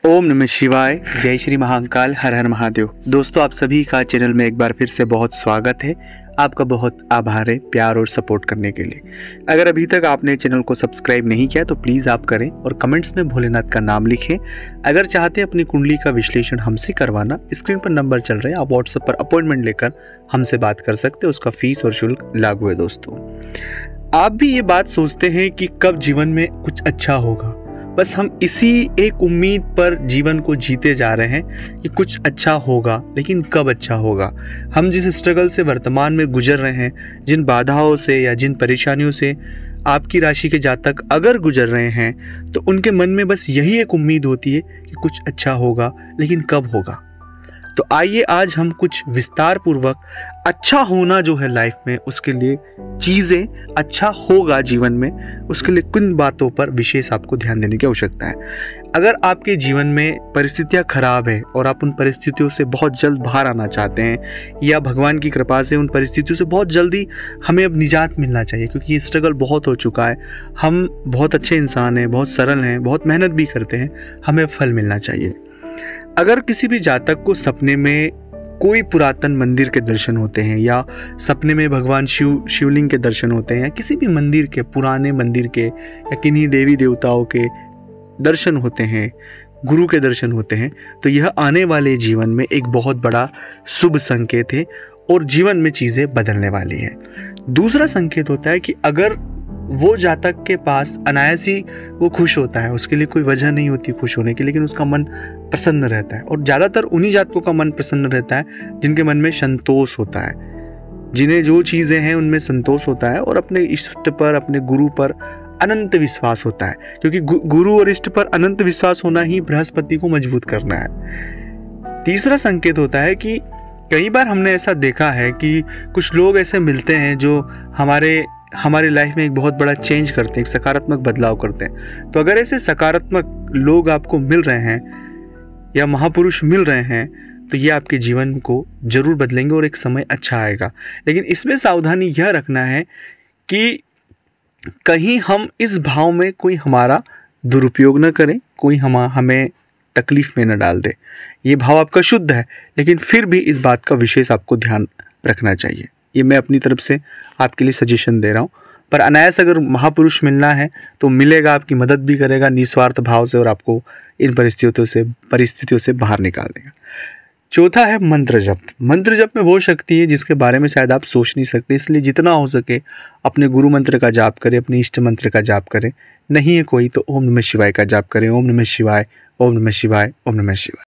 ओम नमः शिवाय। जय श्री महाकाल। हर हर महादेव। दोस्तों, आप सभी का चैनल में एक बार फिर से बहुत स्वागत है। आपका बहुत आभार है प्यार और सपोर्ट करने के लिए। अगर अभी तक आपने चैनल को सब्सक्राइब नहीं किया तो प्लीज़ आप करें और कमेंट्स में भोलेनाथ का नाम लिखें। अगर चाहते हैं अपनी कुंडली का विश्लेषण हमसे करवाना, स्क्रीन पर नंबर चल रहे हैं, आप व्हाट्सएप पर अपॉइंटमेंट लेकर हमसे बात कर सकते हैं। उसका फीस और शुल्क लागू है। दोस्तों, आप भी ये बात सोचते हैं कि कब जीवन में कुछ अच्छा होगा। बस हम इसी एक उम्मीद पर जीवन को जीते जा रहे हैं कि कुछ अच्छा होगा, लेकिन कब अच्छा होगा। हम जिस स्ट्रगल से वर्तमान में गुजर रहे हैं, जिन बाधाओं से या जिन परेशानियों से आपकी राशि के जातक अगर गुजर रहे हैं, तो उनके मन में बस यही एक उम्मीद होती है कि कुछ अच्छा होगा, लेकिन कब होगा। तो आइए आज हम कुछ विस्तार पूर्वक अच्छा होना जो है लाइफ में, उसके लिए चीज़ें अच्छा होगा जीवन में, उसके लिए किन बातों पर विशेष आपको ध्यान देने की आवश्यकता है। अगर आपके जीवन में परिस्थितियां खराब है और आप उन परिस्थितियों से बहुत जल्द बाहर आना चाहते हैं, या भगवान की कृपा से उन परिस्थितियों से बहुत जल्दी हमें अब निजात मिलना चाहिए, क्योंकि ये स्ट्रगल बहुत हो चुका है। हम बहुत अच्छे इंसान हैं, बहुत सरल हैं, बहुत मेहनत भी करते हैं, हमें फल मिलना चाहिए। अगर किसी भी जातक को सपने में कोई पुरातन मंदिर के दर्शन होते हैं, या सपने में भगवान शिवलिंग के दर्शन होते हैं, या किसी भी मंदिर के, पुराने मंदिर के या किन्हीं देवी देवताओं के दर्शन होते हैं, गुरु के दर्शन होते हैं, तो यह आने वाले जीवन में एक बहुत बड़ा शुभ संकेत है और जीवन में चीज़ें बदलने वाली हैं। दूसरा संकेत होता है कि अगर वो जातक के पास अनायास ही वो खुश होता है, उसके लिए कोई वजह नहीं होती खुश होने की, लेकिन उसका मन प्रसन्न रहता है। और ज़्यादातर उन्हीं जातकों का मन प्रसन्न रहता है जिनके मन में संतोष होता है, जिन्हें जो चीज़ें हैं उनमें संतोष होता है, और अपने इष्ट पर, अपने गुरु पर अनंत विश्वास होता है, क्योंकि गुरु और इष्ट पर अनंत विश्वास होना ही बृहस्पति को मजबूत करना है। तीसरा संकेत होता है कि कई बार हमने ऐसा देखा है कि कुछ लोग ऐसे मिलते हैं जो हमारे लाइफ में एक बहुत बड़ा चेंज करते हैं, एक सकारात्मक बदलाव करते हैं। तो अगर ऐसे सकारात्मक लोग आपको मिल रहे हैं या महापुरुष मिल रहे हैं, तो ये आपके जीवन को जरूर बदलेंगे और एक समय अच्छा आएगा। लेकिन इसमें सावधानी यह रखना है कि कहीं हम इस भाव में कोई हमारा दुरुपयोग न करें, कोई हमें तकलीफ में न डाल दे। ये भाव आपका शुद्ध है, लेकिन फिर भी इस बात का विशेष आपको ध्यान रखना चाहिए। ये मैं अपनी तरफ से आपके लिए सजेशन दे रहा हूँ। पर अनायास अगर महापुरुष मिलना है तो मिलेगा, आपकी मदद भी करेगा निस्वार्थ भाव से, और आपको इन परिस्थितियों से बाहर निकाल देगा। चौथा है मंत्र जप। मंत्र जप में वो शक्ति है जिसके बारे में शायद आप सोच नहीं सकते, इसलिए जितना हो सके अपने गुरु मंत्र का जाप करें, अपने इष्ट मंत्र का जाप करें। नहीं है कोई तो ओम नमः शिवाय का जाप करें। ओम नमः शिवाय, ओम नमः शिवाय, ओम नमः शिवाय।